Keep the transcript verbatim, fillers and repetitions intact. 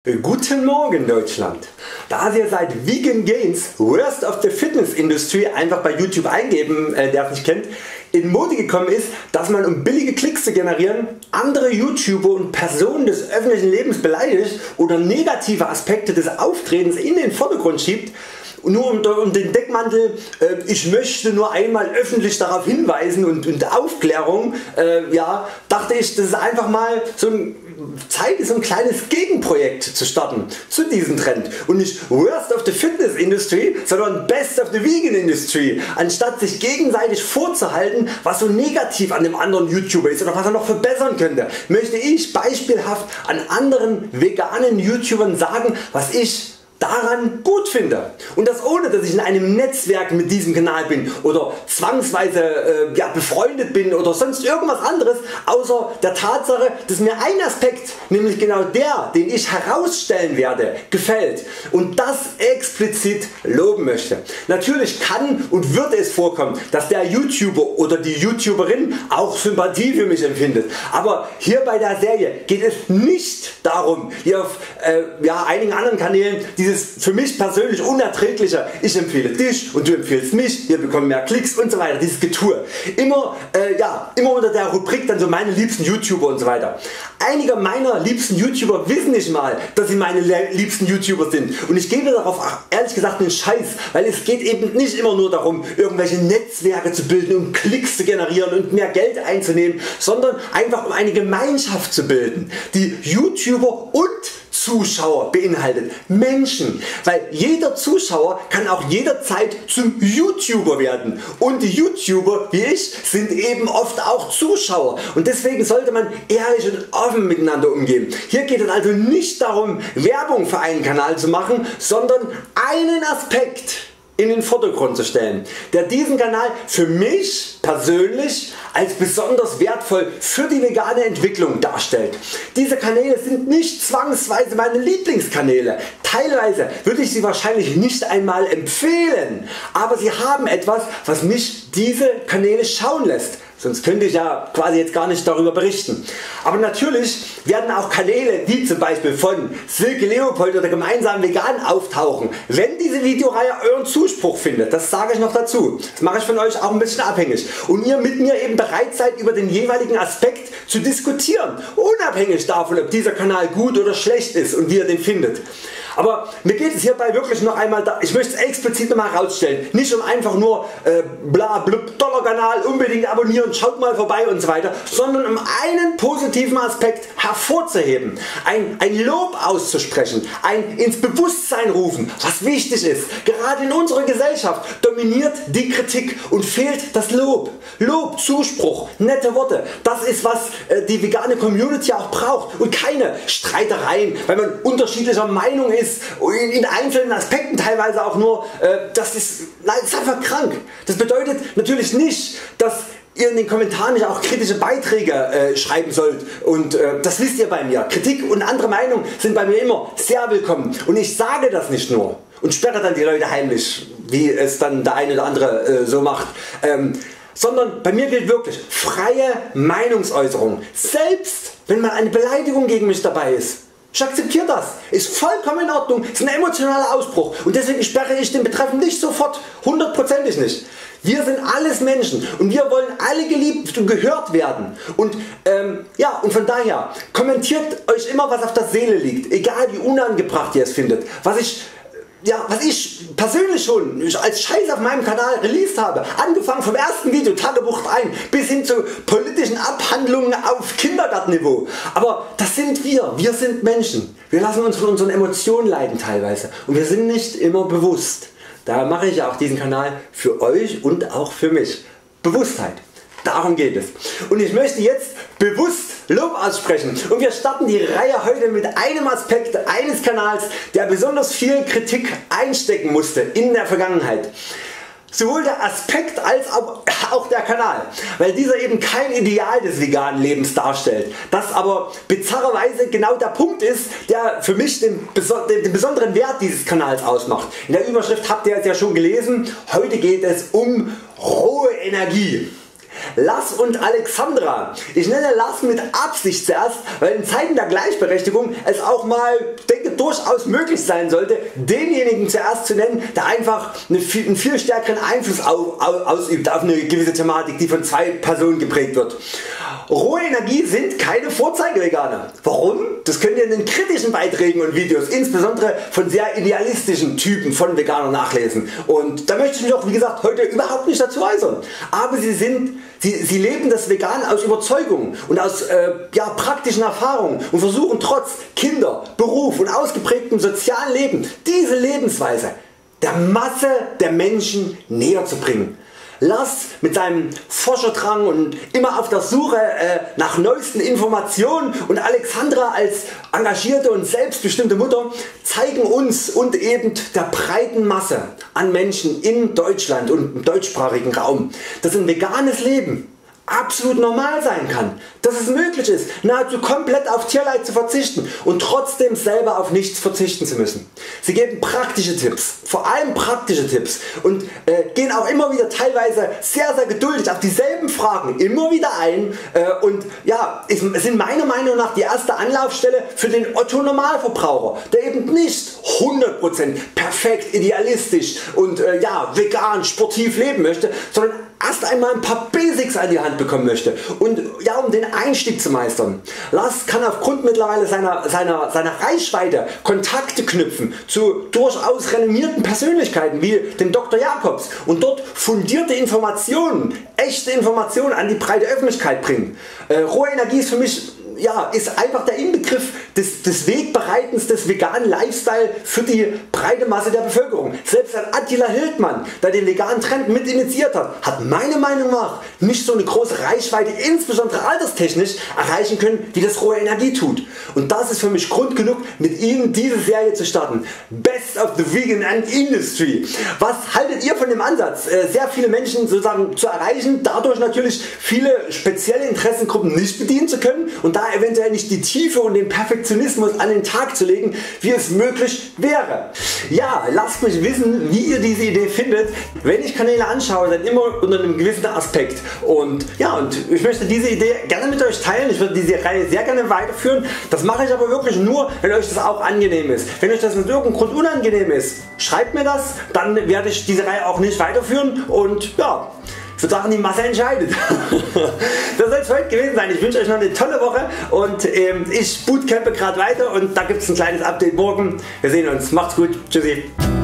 Guten Morgen Deutschland! Da ihr seit Vegan Gains Worst of the Fitness Industry einfach bei YouTube eingeben, äh, der es nicht kennt, in Mode gekommen ist, dass man um billige Klicks zu generieren andere YouTuber und Personen des öffentlichen Lebens beleidigt oder negative Aspekte des Auftretens in den Vordergrund schiebt, nur unter um den Deckmantel äh, ich möchte nur einmal öffentlich darauf hinweisen und, und Aufklärung, äh, ja, dachte ich, das ist einfach mal so ein Zeit ist, so ein kleines Gegenprojekt zu starten zu diesem Trend und nicht Worst of the Fitness Industry, sondern Best of the Vegan Industry, anstatt sich gegenseitig vorzuhalten, was so negativ an dem anderen YouTuber ist oder was er noch verbessern könnte, möchte ich beispielhaft an anderen veganen YouTubern sagen, was ich daran gut finde, und das ohne dass ich in einem Netzwerk mit diesem Kanal bin oder zwangsweise äh, ja, befreundet bin oder sonst irgendwas anderes, außer der Tatsache, dass mir ein Aspekt, nämlich genau der, den ich herausstellen werde, gefällt und das explizit loben möchte. Natürlich kann und wird es vorkommen, dass der YouTuber oder die YouTuberin auch Sympathie für mich empfindet, aber hier bei der Serie geht es nicht darum, wie auf äh, ja, einigen anderen Kanälen, dieses für mich persönlich unerträgliche ich empfehle dich und du empfiehlst mich, wir bekommen mehr Klicks und so weiter, dieses Getue. Immer, äh, ja, immer unter der Rubrik dann so meine liebsten YouTuber und so weiter. Einige meiner liebsten YouTuber wissen nicht mal, dass sie meine liebsten YouTuber sind, und ich gebe darauf ehrlich gesagt einen Scheiß, weil es geht eben nicht immer nur darum, irgendwelche Netzwerke zu bilden, um Klicks zu generieren und mehr Geld einzunehmen, sondern einfach um eine Gemeinschaft zu bilden, die YouTuber und Zuschauer beinhaltet, Menschen, weil jeder Zuschauer kann auch jederzeit zum YouTuber werden, und die YouTuber wie ich sind eben oft auch Zuschauer, und deswegen sollte man ehrlich und offen miteinander umgehen. Hier geht es also nicht darum, Werbung für einen Kanal zu machen, sondern einen Aspekt in den Vordergrund zu stellen, der diesen Kanal für mich persönlich als besonders wertvoll für die vegane Entwicklung darstellt. Diese Kanäle sind nicht zwangsweise meine Lieblingskanäle, teilweise würde ich sie wahrscheinlich nicht einmal empfehlen, aber sie haben etwas, was mich diese Kanäle schauen lässt. Sonst könnte ich ja quasi jetzt gar nicht darüber berichten. Aber natürlich werden auch Kanäle wie zum Beispiel von Silke Leopold oder Gemeinsam Vegan auftauchen, wenn diese Videoreihe euren Zuspruch findet. Das sage ich noch dazu. Das mache ich von euch auch ein bisschen abhängig. Und ihr mit mir eben bereit seid, über den jeweiligen Aspekt zu diskutieren, unabhängig davon, ob dieser Kanal gut oder schlecht ist und wie ihr den findet. Aber mir geht es hierbei wirklich noch einmal, da, ich möchte es explizit noch mal herausstellen, nicht um einfach nur äh, bla blub toller Kanal, unbedingt abonnieren, schaut mal vorbei und so weiter, sondern um einen positiven Aspekt hervorzuheben, ein, ein Lob auszusprechen, ein ins Bewusstsein rufen, was wichtig ist. Gerade in unserer Gesellschaft dominiert die Kritik und fehlt das Lob. Lob, Zuspruch, nette Worte, das ist was äh, die vegane Community auch braucht, und keine Streitereien, weil man unterschiedlicher Meinung ist, in einzelnen Aspekten teilweise auch nur, äh, das, ist, das ist einfach krank. Das bedeutet natürlich nicht, dass ihr in den Kommentaren nicht auch kritische Beiträge äh, schreiben sollt, und äh, das wisst ihr bei mir. Kritik und andere Meinungen sind bei mir immer sehr willkommen, und ich sage das nicht nur und sperre dann die Leute heimlich, wie es dann der eine oder andere äh, so macht, ähm, sondern bei mir gilt wirklich freie Meinungsäußerung, selbst wenn mal eine Beleidigung gegen mich dabei ist. Ich akzeptiere das, ist vollkommen in Ordnung, ist ein emotionaler Ausbruch, und deswegen sperre ich den Betreffenden nicht sofort, hundertprozentig nicht. Wir sind alles Menschen und wir wollen alle geliebt und gehört werden, und, ähm, ja, und von daher kommentiert euch immer, was auf der Seele liegt, egal wie unangebracht ihr es findet. Was ich Ja, was ich persönlich schon als Scheiß auf meinem Kanal released habe, angefangen vom ersten Video Tagebuch ein bis hin zu politischen Abhandlungen auf Kindergartenniveau. Aber das sind wir, wir sind Menschen. Wir lassen uns von unseren Emotionen leiten teilweise, und wir sind nicht immer bewusst. Daher mache ich auch diesen Kanal für euch und auch für mich. Bewusstheit. Darum geht es. Und ich möchte jetzt bewusst Lob aussprechen, und wir starten die Reihe heute mit einem Aspekt eines Kanals, der besonders viel Kritik einstecken musste in der Vergangenheit. Sowohl der Aspekt als auch der Kanal, weil dieser eben kein Ideal des veganen Lebens darstellt, das aber bizarrerweise genau der Punkt ist, der für mich den, den besonderen Wert dieses Kanals ausmacht. In der Überschrift habt ihr es ja schon gelesen, heute geht es um rohe Energie. Lars und Alexandra. Ich nenne Lars mit Absicht zuerst, weil in Zeiten der Gleichberechtigung es auch mal, denke, durchaus möglich sein sollte, denjenigen zuerst zu nennen, der einfach einen viel, einen viel stärkeren Einfluss auf, auf, ausübt auf eine gewisse Thematik, die von zwei Personen geprägt wird. Rohe Energie sind keine Vorzeigeveganer. Warum? Das könnt ihr in den kritischen Beiträgen und Videos, insbesondere von sehr idealistischen Typen von Veganern, nachlesen. Und da möchte ich mich auch wie gesagt heute überhaupt nicht dazu äußern. Aber sie, sind, sie, sie leben das Vegan aus Überzeugung und aus äh, ja, praktischen Erfahrungen und versuchen trotz Kinder, Beruf und ausgeprägtem sozialen Leben diese Lebensweise der Masse der Menschen näher zu bringen. Lars mit seinem Forscherdrang und immer auf der Suche äh, nach neuesten Informationen und Alexandra als engagierte und selbstbestimmte Mutter zeigen uns und eben der breiten Masse an Menschen in Deutschland und im deutschsprachigen Raum, dass ein veganes Leben absolut normal sein kann, dass es möglich ist, nahezu komplett auf Tierleid zu verzichten und trotzdem selber auf nichts verzichten zu müssen. Sie geben praktische Tipps, vor allem praktische Tipps und äh, gehen auch immer wieder teilweise sehr sehr geduldig auf dieselben Fragen immer wieder ein äh, und ja, sind meiner Meinung nach die erste Anlaufstelle für den Otto Normalverbraucher, der eben nicht hundert Prozent perfekt, idealistisch und äh, ja, vegan, sportiv leben möchte, sondern erst einmal ein paar Basics an die Hand bekommen möchte und ja, um den Einstieg zu meistern. Lars kann aufgrund mittlerweile seiner, seiner, seiner Reichweite Kontakte knüpfen zu durchaus renommierten Persönlichkeiten wie dem Doktor Jakobs und dort fundierte Informationen, echte Informationen an die breite Öffentlichkeit bringen. Äh, rohe Energie ist für mich ja, ist einfach der Inbegriff des, des Wegbereitens des veganen Lifestyle für die breite Masse der Bevölkerung. Selbst ein Attila Hildmann, der den veganen Trend mit initiiert hat, hat meiner Meinung nach nicht so eine große Reichweite, insbesondere alterstechnisch, erreichen können, wie das rohe Energie tut. Und das ist für mich Grund genug, mit Ihnen diese Serie zu starten. Best of the Vegan and Industry. Was haltet ihr von dem Ansatz, sehr viele Menschen sozusagen zu erreichen, dadurch natürlich viele spezielle Interessengruppen nicht bedienen zu können und da eventuell nicht die Tiefe und den Perfektionismus an den Tag zu legen, wie es möglich wäre? Ja, lasst mich wissen, wie ihr diese Idee findet. Wenn ich Kanäle anschaue, dann immer unter einem gewissen Aspekt. Und ja, und ich möchte diese Idee gerne mit euch teilen. Ich würde diese Reihe sehr gerne weiterführen. Das mache ich aber wirklich nur, wenn euch das auch angenehm ist. Wenn euch das aus irgendeinem Grund unangenehm ist, schreibt mir das, dann werde ich diese Reihe auch nicht weiterführen und ja, ich würde sagen, die Masse entscheidet. Das soll es für heute gewesen sein. Ich wünsche euch noch eine tolle Woche und ähm, ich bootcampe gerade weiter und da gibt es ein kleines Update morgen. Wir sehen uns. Macht's gut. Tschüssi.